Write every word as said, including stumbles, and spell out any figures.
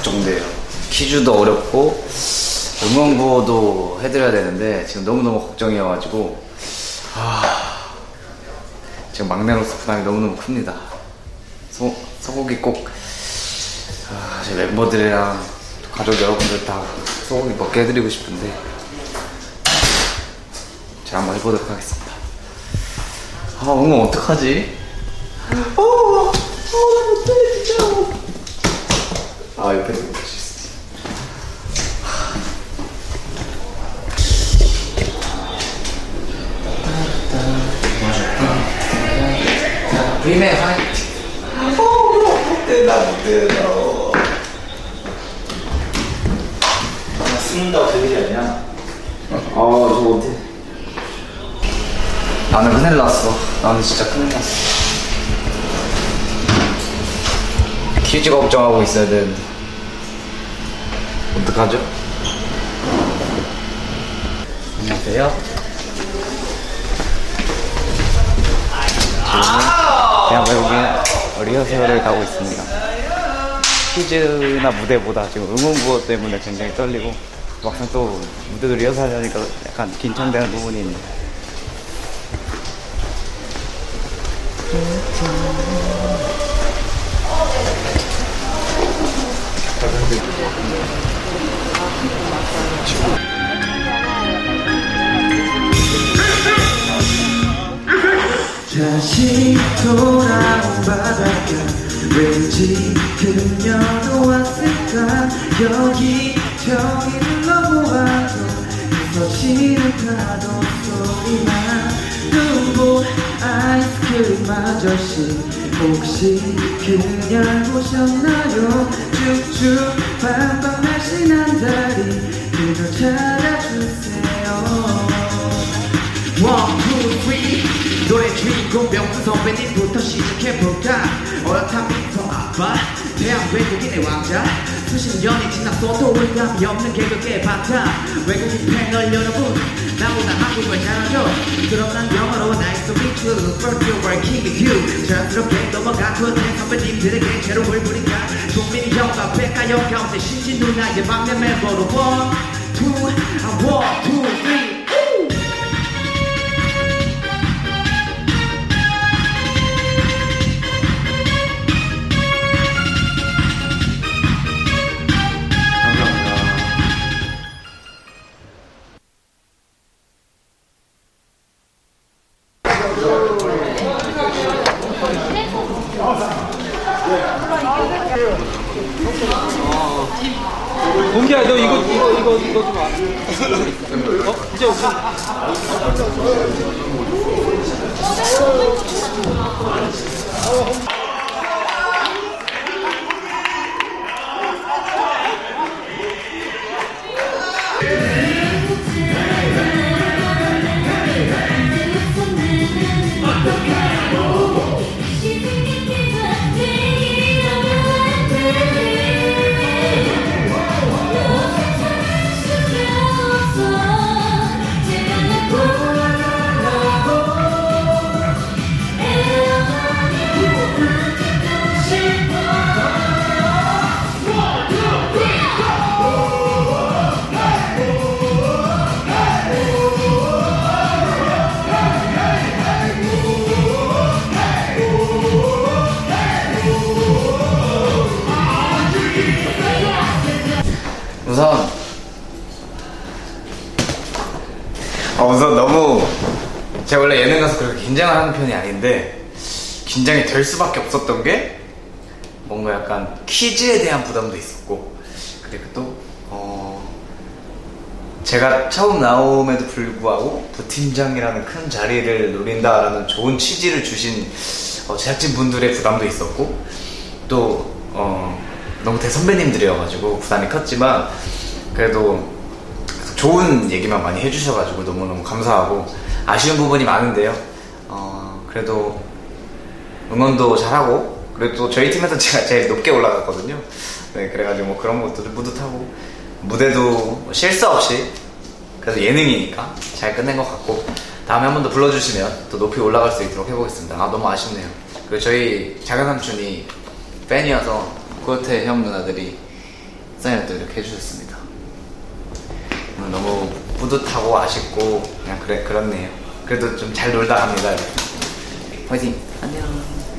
걱정돼요. 퀴즈도 어렵고 응원구호도 해드려야 되는데 지금 너무너무 걱정이어가지고 아, 지금 막내로서 부담이 너무너무 큽니다. 소, 소고기 꼭 아, 제 멤버들이랑 가족 여러분들 다 소고기 먹게 해드리고 싶은데 제가 한번 해보도록 하겠습니다. 아, 응원 어떡하지? 어, 어, 못해 진짜. 아, 옆에서 못 할 수 있어. 브이맥 하이. 어, 못해, 나 못해, 나. 나 숨는다고 되게 아니야? 아, 저 못해. 나는 큰일 났어. 나는 진짜 큰일 났어. 퀴즈 걱정하고 있어야 되는데 어떡하죠? 안녕하세요. 지금 그냥 외국인 리허설을 가고 있습니다. 퀴즈나 무대보다 지금 응원구호 때문에 굉장히 떨리고 막상 또 무대도 리허설 하려니까 약간 긴장되는 부분이 있네요. 다시 돌아온 바닷가 왠지 그녀도 왔을까 여기 저기 둘러보아도 거치는 파도 소리만 눈물 아이스크림 아저씨 혹시 그냥 보셨나요 쭉쭉 밤밤 날씬한 다리 그녀 찾아주세요. 원, 투, 쓰리 노래 주인공 명수 선배님부터 시작해볼까. 어엿함부터 아빠 대한 외국인의 왕자 수십 년이 지났어도 의미 없는 개그의 바탕 외국인 패널 여러분 나보다 한국말 잘하죠. 그럼 난 영어로 Nice to meet you First you were king with you 자연스럽게 넘어가고 내 선배님들에게 제로를 부리까 국민이 형과 백가영 가운데 신진 누나의 막내 멤버로 One, two, one, two, three 공기야, 너 이거 이거 이거 이거 좀 안. 어? 이제 무슨? 우선 어, 우선 너무 제가 원래 예능 가서 그렇게 긴장을 하는 편이 아닌데 긴장이 될 수밖에 없었던 게 뭔가 약간 퀴즈에 대한 부담도 있었고 그리고 또 어, 제가 처음 나옴에도 불구하고 부팀장이라는 큰 자리를 노린다라는 좋은 취지를 주신 어, 제작진분들의 부담도 있었고 또 어, 너무 대선배님들이어가지고 부담이 컸지만 그래도 좋은 얘기만 많이 해주셔가지고 너무너무 감사하고 아쉬운 부분이 많은데요. 어, 그래도 응원도 잘하고 그래도 또 저희 팀에서 제가 제일 높게 올라갔거든요. 네, 그래가지고 뭐 그런 것도 좀 뿌듯하고 무대도 뭐 실수 없이 그래도 예능이니까 잘 끝낸 것 같고 다음에 한 번 더 불러주시면 또 높이 올라갈 수 있도록 해보겠습니다. 아, 너무 아쉽네요. 그리고 저희 작은 삼촌이 팬이어서 구호태 형 누나들이 사인을 또 이렇게 해주셨습니다. 오늘 너무 뿌듯하고 아쉽고 그냥 그래 그렇네요. 그래도 좀 잘 놀다 갑니다. 화이팅! 안녕.